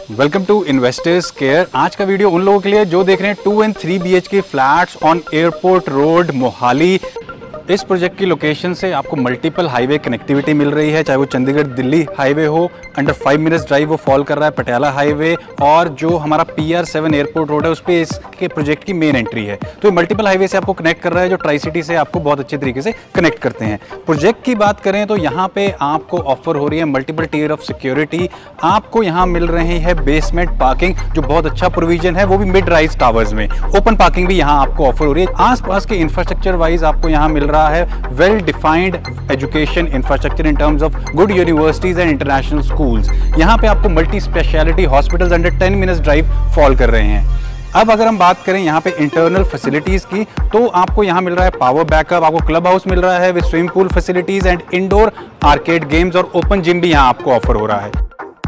Welcome to investors care. आज का video उन लोगों के लिए जो देख रहे हैं 2 and 3 BHK flats on airport road Mohali. इस प्रोजेक्ट की लोकेशन से आपको मल्टीपल हाईवे कनेक्टिविटी मिल रही है, चाहे वो चंडीगढ़ दिल्ली हाईवे हो, अंडर 5 मिनट्स ड्राइव वो फॉल कर रहा है पटियाला हाईवे, और जो हमारा PR7 एयरपोर्ट रोड है उस पर इसके प्रोजेक्ट की मेन एंट्री है। तो ये मल्टीपल हाईवे से आपको कनेक्ट कर रहा है, जो ट्राई सिटी से आपको बहुत अच्छे तरीके से कनेक्ट करते हैं। प्रोजेक्ट की बात करें तो यहाँ पे आपको ऑफर हो रही है मल्टीपल टियर ऑफ सिक्योरिटी। आपको यहाँ मिल रही है बेसमेंट पार्किंग, जो बहुत अच्छा प्रोविजन है, वो भी मिड राइज टावर्स में। ओपन पार्किंग भी यहाँ आपको ऑफर हो रही है। आसपास के इंफ्रास्ट्रक्चर वाइज आपको यहाँ मिल रहा है well defined education infrastructure in terms of good universities and international schools. यहाँ पे आपको multi speciality hospitals under 10 minutes drive fall कर रहे हैं। अब अगर हम बात करें यहाँ पे इंटरनल फैसिलिटीज की, तो आपको यहाँ मिल रहा है पावर बैकअप, आपको क्लब हाउस मिल रहा है with swimming pool facilities and indoor arcade games, और ओपन जिम भी यहाँ आपको ऑफर हो रहा है।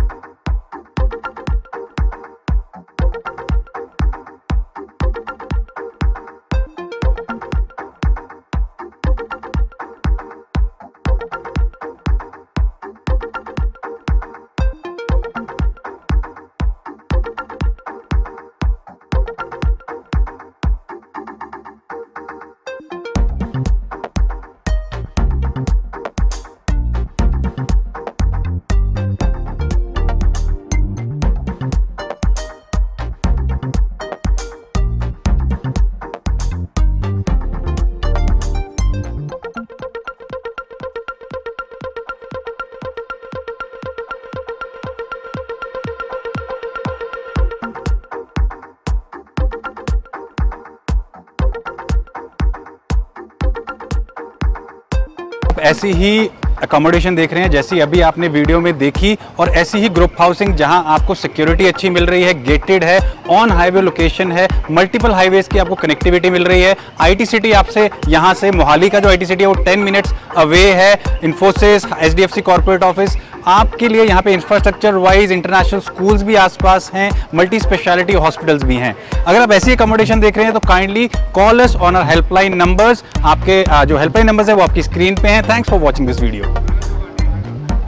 ऐसी ही अकोमोडेशन देख रहे हैं जैसी अभी आपने वीडियो में देखी, और ऐसी ही ग्रुप हाउसिंग जहां आपको सिक्योरिटी अच्छी मिल रही है, गेटेड है, ऑन हाईवे लोकेशन है, मल्टीपल हाईवेज की आपको कनेक्टिविटी मिल रही है। IT सिटी आपसे यहां से मोहाली का जो IT सिटी है वो 10 मिनट्स अवे है। इन्फोसिस, HDFC कॉर्पोरेट ऑफिस आपके लिए यहाँ पे इंफ्रास्ट्रक्चर वाइज इंटरनेशनल स्कूल्स भी आसपास हैं, मल्टी स्पेशलिटी हॉस्पिटल्स भी हैं। अगर आप ऐसी अकोमोडेशन देख रहे हैं तो kindly call us on our helpline numbers. आपके जो हेल्पलाइन नंबर्स है वो आपकी स्क्रीन पे हैं। Thanks for watching this video.